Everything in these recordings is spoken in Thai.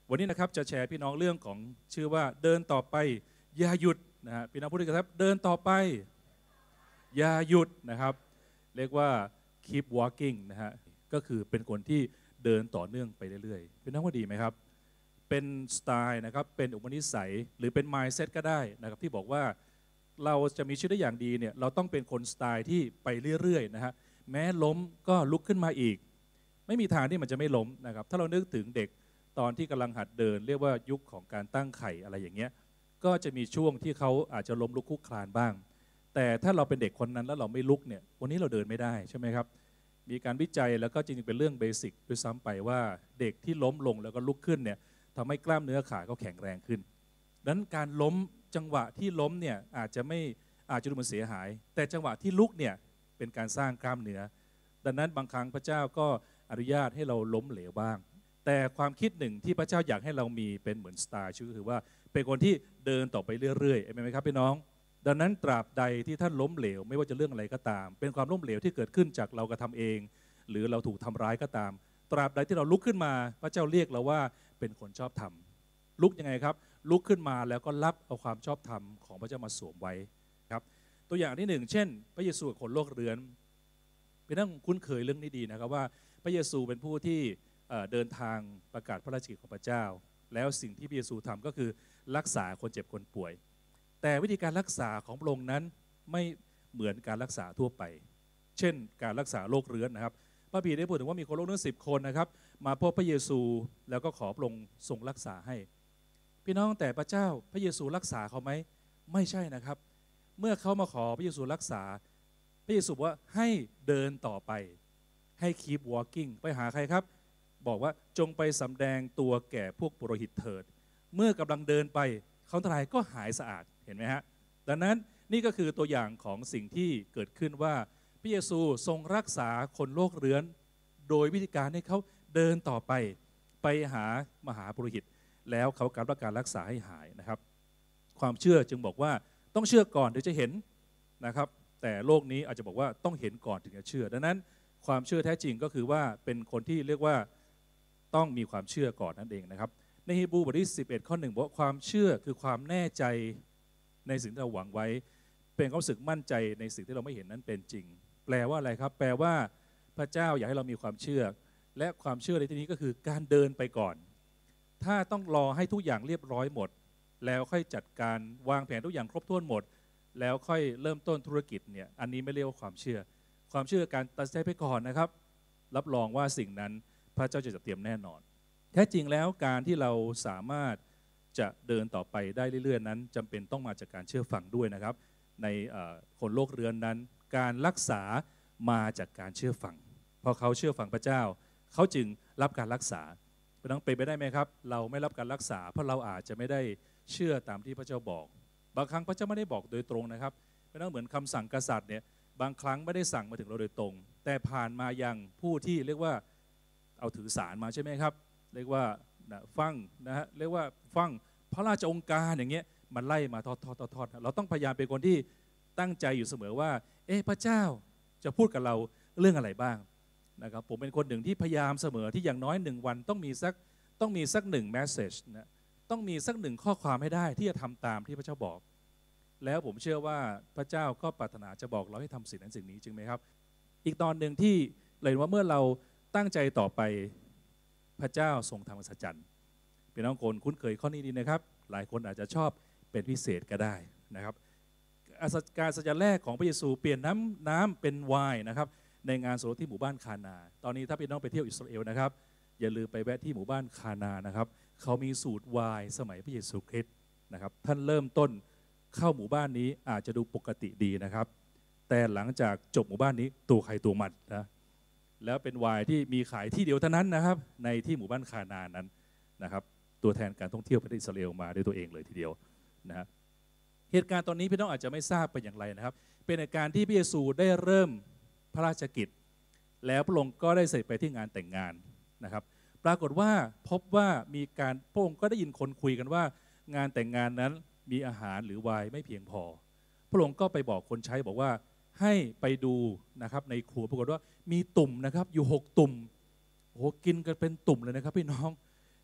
วันนี้นะครับจะแชร์พี่น้องเรื่องของชื่อว่าเดินต่อไปอย่าหยุดนะฮะพี่น้องพูดด้วยกันครับเดินต่อไปอย่าหยุดนะครับเรียกว่า keep walking นะฮะก็คือเป็นคนที่เดินต่อเนื่องไปเรื่อยๆพี่น้องว่าดีไหมครับเป็นสไตล์นะครับเป็นอุปนิสัยหรือเป็น mindset ก็ได้นะครับที่บอกว่าเราจะมีชีวิตได้อย่างดีเนี่ยเราต้องเป็นคนสไตล์ที่ไปเรื่อยๆนะฮะแม้ล้มก็ลุกขึ้นมาอีกไม่มีทางที่มันจะไม่ล้มนะครับถ้าเรานึกถึงเด็กตอนที่กำลังหัดเดินเรียกว่ายุคของการตั้งไข่อะไรอย่างเงี้ยก็จะมีช่วงที่เขาอาจจะล้มลุกคลุกคลานบ้างแต่ถ้าเราเป็นเด็กคนนั้นแล้วเราไม่ลุกเนี่ยวันนี้เราเดินไม่ได้ใช่ไหมครับมีการวิจัยแล้วก็จริงๆเป็นเรื่องเบสิกด้วยซ้ำไปว่าเด็กที่ล้มลงแล้วก็ลุกขึ้นเนี่ยทำให้กล้ามเนื้อขาเขาแข็งแรงขึ้นดังนั้นการล้มจังหวะที่ล้มเนี่ยอาจจะดูเหมือนเสียหายแต่จังหวะที่ลุกเนี่ยเป็นการสร้างกล้ามเนื้อดังนั้นบางครั้งพระเจ้าก็อนุญาตให้เราล้มเหลวบ้างแต่ความคิดหนึ่งที่พระเจ้าอยากให้เรามีเป็นเหมือนสไตล์ชื่อคือว่าเป็นคนที่เดินต่อไปเรื่อยๆเห็นไหมครับพี่น้องดังนั้นตราบใดที่ท่านล้มเหลวไม่ว่าจะเรื่องอะไรก็ตามเป็นความล้มเหลวที่เกิดขึ้นจากเรากระทำเองหรือเราถูกทำร้ายก็ตามตราบใดที่เราลุกขึ้นมาพระเจ้าเรียกเราว่าเป็นคนชอบธรรมลุกยังไงครับลุกขึ้นมาแล้วก็รับเอาความชอบธรรมของพระเจ้ามาสวมไว้ครับตัวอย่างที่หนึ่งเช่นพระเยซูกับคนโรคเรื้อนเป็นต้องคุ้นเคยเรื่องนี้ดีนะครับว่าพระเยซูเป็นผู้ที่เดินทางประกาศพระราชกิจของพระเจ้าแล้วสิ่งที่พระเยซูทำก็คือรักษาคนเจ็บคนป่วยแต่วิธีการรักษาของพระองค์นั้นไม่เหมือนการรักษาทั่วไปเช่นการรักษาโรคเรื้อนนะครับพระบีได้พูดถึงว่ามีคนโรคเรื้อน10 คนนะครับมาพบพระเยซูแล้วก็ขอพระองค์ทรงรักษาให้พี่น้องแต่พระเจ้าพระเยซูรักษาเขาไหมไม่ใช่นะครับเมื่อเขามาขอพระเยซูรักษาพระเยซูว่าให้เดินต่อไปให้ keep walking ไปหาใครครับบอกว่าจงไปสำแดงตัวแก่พวกปุโรหิตเถิดเมื่อกำลังเดินไปเขาทั้งหลายก็หายสะอาดเห็นไหมฮะดังนั้นนี่ก็คือตัวอย่างของสิ่งที่เกิดขึ้นว่าพระเยซูทรงรักษาคนโรคเรื้อนโดยวิธีการให้เขาเดินต่อไปหามหาปุโรหิตแล้วเขาการรับการรักษาให้หายนะครับความเชื่อจึงบอกว่าต้องเชื่อก่อนถึงจะเห็นนะครับแต่โลกนี้อาจจะบอกว่าต้องเห็นก่อนถึงจะเชื่อดังนั้นความเชื่อแท้จริงก็คือว่าเป็นคนที่เรียกว่าต้องมีความเชื่อก่อนนั่นเองนะครับในฮีบรูบทที่11 ข้อ 1บอกว่าความเชื่อคือความแน่ใจในสิ่งที่เราหวังไว้เป็นความรู้สึกมั่นใจในสิ่งที่เราไม่เห็นนั้นเป็นจริงแปลว่าอะไรครับแปลว่าพระเจ้าอยากให้เรามีความเชื่อและความเชื่อในที่นี้ก็คือการเดินไปก่อนถ้าต้องรอให้ทุกอย่างเรียบร้อยหมดแล้วค่อยจัดการวางแผนทุกอย่างครบถ้วนหมดแล้วค่อยเริ่มต้นธุรกิจเนี่ยอันนี้ไม่เรียกว่าความเชื่อการตัดสินใจไปก่อนนะครับรับรองว่าสิ่งนั้นพระเจ้าจะจัดเตรียมแน่นอนแท้จริงแล้วการที่เราสามารถจะเดินต่อไปได้เรื่อยๆนั้นจำเป็นต้องมาจากการเชื่อฟังด้วยนะครับในคนโรคเรื้อนนั้นการรักษามาจากการเชื่อฟังพอเขาเชื่อฟังพระเจ้าเขาจึงรับการรักษาเป็นไปได้ไหมครับเราไม่รับการรักษาเพราะเราอาจจะไม่ได้เชื่อตามที่พระเจ้าบอกบางครั้งพระเจ้าไม่ได้บอกโดยตรงนะครับเป็นเหมือนคำสั่งกษัตริย์เนี่ยบางครั้งไม่ได้สั่งมาถึงเราโดยตรงแต่ผ่านมายังผู้ที่เรียกว่าเอาถือสารมาใช่ไหมครับเรียกว่าฟังนะฮะเรียกว่าฟังพระราชองค์การอย่างเงี้ยมันไล่มาทอดเราต้องพยายามเป็นคนที่ตั้งใจอยู่เสมอว่าพระเจ้าจะพูดกับเราเรื่องอะไรบ้างนะครับผมเป็นคนหนึ่งที่พยายามเสมอที่อย่างน้อย1 วันต้องมีสัก1 message นะต้องมีสัก1 ข้อความให้ได้ที่จะทำตามที่พระเจ้าบอกแล้วผมเชื่อว่าพระเจ้าก็ปรารถนาจะบอกเราให้ทำสิ่งนั้นสิ่งนี้จริงไหมครับอีกตอนหนึ่งที่เลยว่าเมื่อเราตั้งใจต่อไปพระเจ้าทรงทำอัศจรรย์เป็นน้องคนคุ้นเคยข้อนี้ดีนะครับหลายคนอาจจะชอบเป็นพิเศษก็ได้นะครับการอัศจรรย์แรกของพระเยซูเปลี่ยนน้ำเป็นไวน์นะครับในงานสมรสที่หมู่บ้านคานาตอนนี้ถ้าพี่น้องไปเที่ยวอิสราเอลนะครับอย่าลืมไปแวะที่หมู่บ้านคานานะครับเขามีสูตรไวน์สมัยพระเยซูคริสต์นะครับท่านเริ่มต้นเข้าหมู่บ้านนี้อาจจะดูปกติดีนะครับแต่หลังจากจบหมู่บ้านนี้ตัวใครตัวมันนะแล้วเป็นไวน์ที่มีขายที่เดียวเท่านั้นนะครับในที่หมู่บ้านคานานั้นนะครับตัวแทนการท่องเที่ยวประเทศอิสราเอลมาด้วยตัวเองเลยทีเดียวนะฮะเหตุการณ์ตอนนี้พี่น้องอาจจะไม่ทราบเป็นอย่างไรนะครับเป็นเหตุการณ์ที่พระเยซูได้เริ่มพระราชกิจแล้วพระองค์ก็ได้เสด็จไปที่งานแต่งงานนะครับปรากฏว่าพบว่ามีการพระองค์ก็ได้ยินคนคุยกันว่างานแต่งงานนั้นมีอาหารหรือไวน์ไม่เพียงพอพระองค์ก็ไปบอกคนใช้บอกว่าให้ไปดูนะครับในครัวปรากฏว่ามีตุ่มนะครับอยู่6 ตุ่มโอ้โหกินกันเป็นตุ่มเลยนะครับพี่น้อง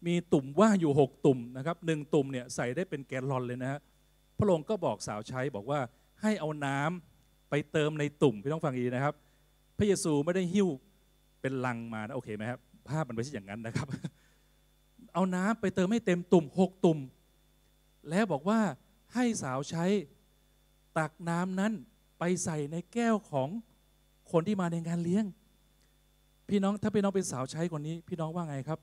มีตุ่มว่างอยู่6ตุ่มนะครับ1ตุ่มเนี่ยใส่ได้เป็นแกลลอนเลยนะฮะพระองค์ก็บอกสาวใช้บอกว่าให้เอาน้ำไปเติมในตุ่มพี่ต้องฟังดีนะครับพระเยซูไม่ได้หิ้วเป็นลังมานะโอเคไหมครับภาพมันไม่ใช่อย่างนั้นนะครับเอาน้ำไปเติมให้เต็มตุ่ม6ตุ่มแล้วบอกว่าให้สาวใช้ตักน้ำนั้นไปใส่ในแก้วของคนที่มาในงานเลี้ยงพี่น้องถ้าพี่น้องเป็นสาวใช้คนนี้พี่น้องว่าไงครับ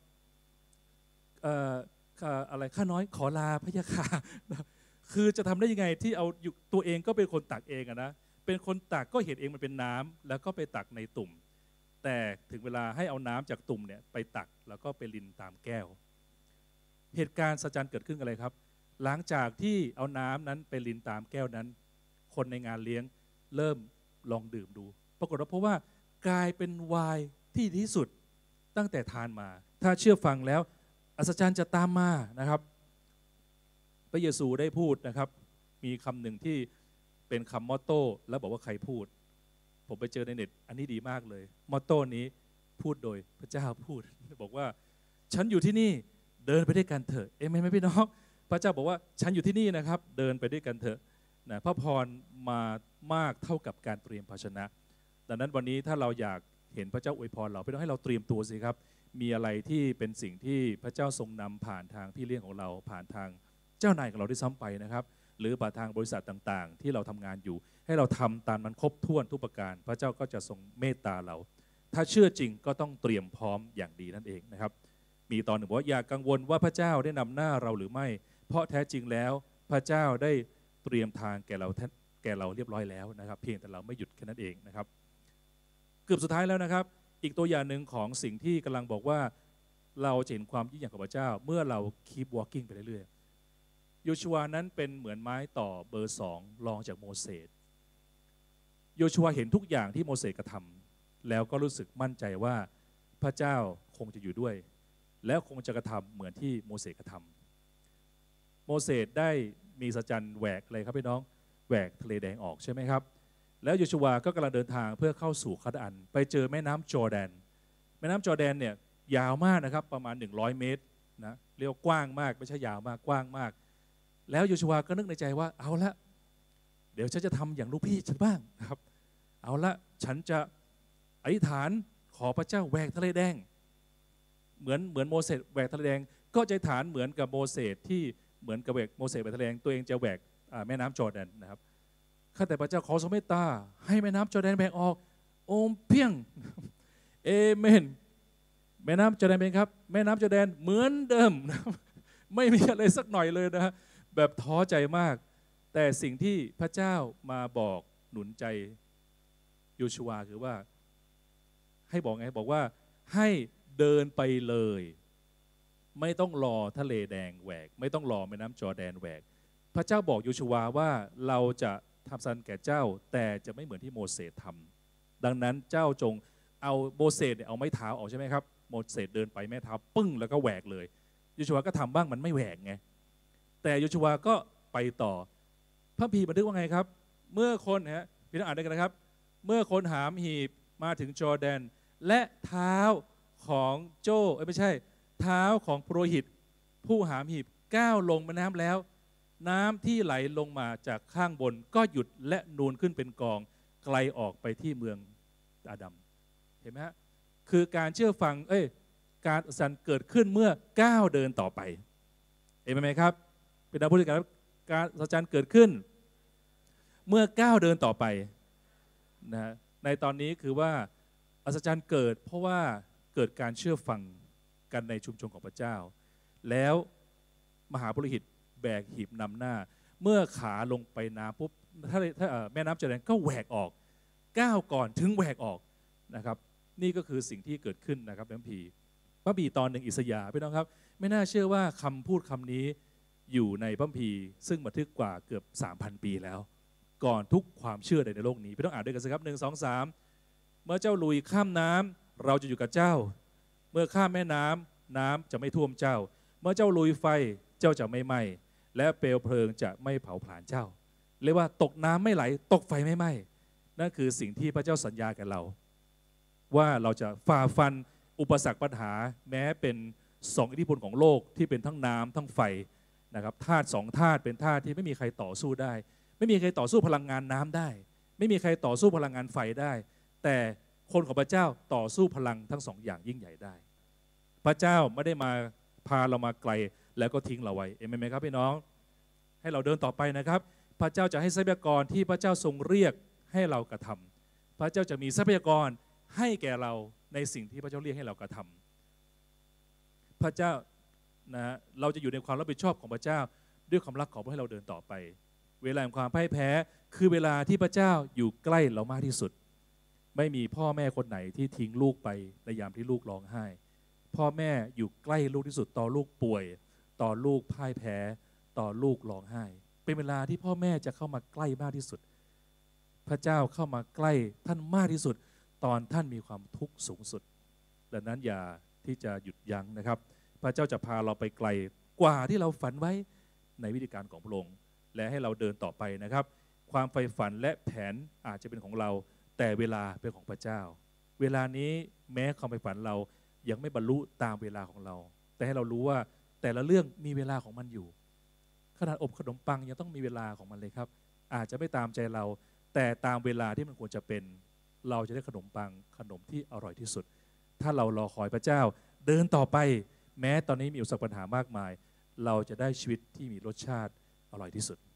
อะไรข้าน้อยขอลาพระยาค่ะคือจะทำได้ยังไงที่เอาตัวเองก็เป็นคนตักเองนะเป็นคนตักก็เห็นเองมันเป็นน้ำแล้วก็ไปตักในตุ่มแต่ถึงเวลาให้เอาน้ำจากตุ่มเนี่ยไปตักแล้วก็ไปรินตามแก้วเหตุการณ์สัจจ์เกิดขึ้นอะไรครับหลังจากที่เอาน้ำนั้นไปรินตามแก้วนั้นคนในงานเลี้ยงเริ่มลองดื่มดูปรากฏว่าเพราะว่ากลายเป็นไวน์ที่ดีที่สุดตั้งแต่ทานมาถ้าเชื่อฟังแล้วอัศจรรย์จะตามมานะครับพระเยซูได้พูดนะครับมีคำหนึ่งที่เป็นคำมอตโต้แล้วบอกว่าใครพูดผมไปเจอในเน็ตอันนี้ดีมากเลยมอตโต้นี้พูดโดยพระเจ้าพูดบอกว่าฉันอยู่ที่นี่เดินไปด้วยกันเถอะเอเมนไหมพี่น้องพระเจ้าบอกว่าฉันอยู่ที่นี่นะครับเดินไปด้วยกันเถอะนะพระพรมามากเท่ากับการเตรียมภาชนะดังนั้นวันนี้ถ้าเราอยากเห็นพระเจ้าอวยพรเราพี่น้องให้เราเตรียมตัวสิครับมีอะไรที่เป็นสิ่งที่พระเจ้าทรงนำผ่านทางพี่เลี้ยงของเราผ่านทางเจ้านายของเราได้ซ้ำไปนะครับหรือผ่านทางบริษัทต่างๆที่เราทำงานอยู่ให้เราทำตามมันครบถ้วนทุกประการพระเจ้าก็จะทรงเมตตาเราถ้าเชื่อจริงก็ต้องเตรียมพร้อมอย่างดีนั่นเองนะครับมีตอนหนึ่งว่าอย่ากังวลว่าพระเจ้าได้นำหน้าเราหรือไม่เพราะแท้จริงแล้วพระเจ้าได้เตรียมทางแก่เราเรียบร้อยแล้วนะครับเพียงแต่เราไม่หยุดแค่นั้นเองนะครับเกือบสุดท้ายแล้วนะครับอีกตัวอย่างหนึ่งของสิ่งที่กำลังบอกว่าเราจะเห็นความยิ่งใหญ่ของพระเจ้าเมื่อเรา keep walking ไปเรื่อยๆโยชูวานั้นเป็นเหมือนไม้ต่อเบอร์2รองจากโมเสสโยชูวาเห็นทุกอย่างที่โมเสสกระทำแล้วก็รู้สึกมั่นใจว่าพระเจ้าคงจะอยู่ด้วยแล้วคงจะกระทำเหมือนที่โมเสสกระทำโมเสสได้มีสัจจ์แหวกอะไรครับพี่น้องแหวกทะเลแดงออกใช่ไหมครับแล้วโยชูวาก็กำลังเดินทางเพื่อเข้าสู่คานาอันไปเจอแม่น้ำจอร์แดนแม่น้ำจอร์แดนเนี่ยยาวมากนะครับประมาณ100 เมตรนะเรียกว่ากว้างมากไม่ใช่ยาวมากกว้างมากแล้วโยชูวาก็นึกในใจว่าเอาละเดี๋ยวฉันจะทำอย่างลูกพี่ฉันบ้างนะครับเอาละฉันจะอธิษฐานขอพระเจ้าแหวกทะเลแดงเหมือนโมเสสแหวกทะเลแดงก็จะอธิษฐานเหมือนกับโมเสสที่เหมือนกับแหวกโมเสสแหวกทะเลแดงตัวเองจะแหวกแม่น้ำจอร์แดนนะครับข้าแต่พระเจ้าขอทรงเมตตาให้แม่น้ำจอร์แดนแบ่งออกโอมเพียงเอเมนแม่น้ำจอร์แดนเป็นครับแม่น้ำจอร์แดนเหมือนเดิมนะไม่มีอะไรสักหน่อยเลยนะฮะแบบท้อใจมากแต่สิ่งที่พระเจ้ามาบอกหนุนใจโยชูวาคือว่าให้บอกไงบอกว่าให้เดินไปเลยไม่ต้องรอทะเลแดงแหวกไม่ต้องรอแม่น้ำจอร์แดนแหวกพระเจ้าบอกโยชูวาว่าเราจะทำสันแก่เจ้าแต่จะไม่เหมือนที่โมเสสทำดังนั้นเจ้าจงเอาโมเสสเนี่ยเอาไม้เท้าออกใช่ไหมครับโมเสสเดินไปไม้เท้าปึ้งแล้วก็แหวกเลยโยชูวาก็ทำบ้างมันไม่แหวกไงแต่โยชูวาก็ไปต่อพระคัมภีร์บันทึกว่าไงครับเมื่อคนฮะพี่ต้องอ่านด้วยกันนะครับเมื่อคนหามหีบมาถึงจอร์แดนและเท้าของโจ้ไม่ใช่เท้าของปุโรหิตผู้หามหีบก้าวลงแม่น้ำแล้วน้ำที่ไหลลงมาจากข้างบนก็หยุดและนูนขึ้นเป็นกองไกลออกไปที่เมืองอาดัมเห็นไหมฮะคือการเชื่อฟังการอัศจรรย์เกิดขึ้นเมื่อก้าวเดินต่อไปเห็นไหมครับเป็นผู้ที่การอัศจรรย์เกิดขึ้นเมื่อก้าวเดินต่อไปนะในตอนนี้คือว่าอัศจรรย์เกิดเพราะว่าเกิดการเชื่อฟังกันในชุมชนของพระเจ้าแล้วมหาปุโรหิตแบกหีบนำหน้าเมื่อขาลงไปน้ำปุ๊บถ้าแม่น้ำจอร์แดนก็แหวกออกก้าวก่อนถึงแหวกออกนะครับนี่ก็คือสิ่งที่เกิดขึ้นนะครับพระคัมภีร์ตอนหนึ่งอิสยาห์พี่น้องครับไม่น่าเชื่อว่าคำพูดคำนี้อยู่ในพระคัมภีร์ซึ่งบันทึกกว่าเกือบ 3,000 ปีแล้วก่อนทุกความเชื่อใดในโลกนี้พี่ต้องอ่านด้วยกันสิครับ1 2 3เมื่อเจ้าลุยข้ามน้ำเราจะอยู่กับเจ้าเมื่อข้ามแม่น้ำน้ำจะไม่ท่วมเจ้าเมื่อเจ้าลุยไฟเจ้าจะไม่ไหม้และเปลวเพลิงจะไม่เผาผลาญเจ้าเรียกว่าตกน้ำไม่ไหลตกไฟไม่ไหม้นั่นคือสิ่งที่พระเจ้าสัญญากับเราว่าเราจะฝ่าฟันอุปสรรคปัญหาแม้เป็นอิทธิพลของโลกที่เป็นทั้งน้ำทั้งไฟนะครับธาตุ2ธาตุเป็นธาตุที่ไม่มีใครต่อสู้ได้ไม่มีใครต่อสู้พลังงานน้ำได้ไม่มีใครต่อสู้พลังงานไฟได้แต่คนของพระเจ้าต่อสู้พลังทั้ง2อย่างยิ่งใหญ่ได้พระเจ้าไม่ได้มาพาเรามาไกลแล้วก็ทิ้งเราไว้เอเมนไหมครับพี่น้องให้เราเดินต่อไปนะครับพระเจ้าจะให้ทรัพยากรที่พระเจ้าทรงเรียกให้เรากระทำพระเจ้าจะมีทรัพยากรให้แก่เราในสิ่งที่พระเจ้าเรียกให้เรากระทำพระเจ้านะเราจะอยู่ในความรับผิดชอบของพระเจ้าด้วยความรักของพระให้เราเดินต่อไปเวลาแห่งความพ่ายแพ้คือเวลาที่พระเจ้าอยู่ใกล้เรามากที่สุดไม่มีพ่อแม่คนไหนที่ทิ้งลูกไปในยามที่ลูกร้องไห้พ่อแม่อยู่ใกล้ลูกที่สุดต่อลูกป่วยต่อลูกพ่ายแพ้ต่อลูกร้องไห้เป็นเวลาที่พ่อแม่จะเข้ามาใกล้มากที่สุดพระเจ้าเข้ามาใกล้ท่านมากที่สุดตอนท่านมีความทุกข์สูงสุดดังนั้นอย่าที่จะหยุดยั้งนะครับพระเจ้าจะพาเราไปไกลกว่าที่เราฝันไว้ในวิธีการของพระองค์และให้เราเดินต่อไปนะครับความใฝ่ฝันและแผนอาจจะเป็นของเราแต่เวลาเป็นของพระเจ้าเวลานี้แม้ความใฝ่ฝันเรายังไม่บรรลุตามเวลาของเราแต่ให้เรารู้ว่าแต่ละเรื่องมีเวลาของมันอยู่ขนาดอบขนมปังยังต้องมีเวลาของมันเลยครับอาจจะไม่ตามใจเราแต่ตามเวลาที่มันควรจะเป็นเราจะได้ขนมปังขนมที่อร่อยที่สุดถ้าเรารอคอยพระเจ้าเดินต่อไปแม้ตอนนี้มีอุปสรรคปัญหามากมายเราจะได้ชีวิตที่มีรสชาติอร่อยที่สุด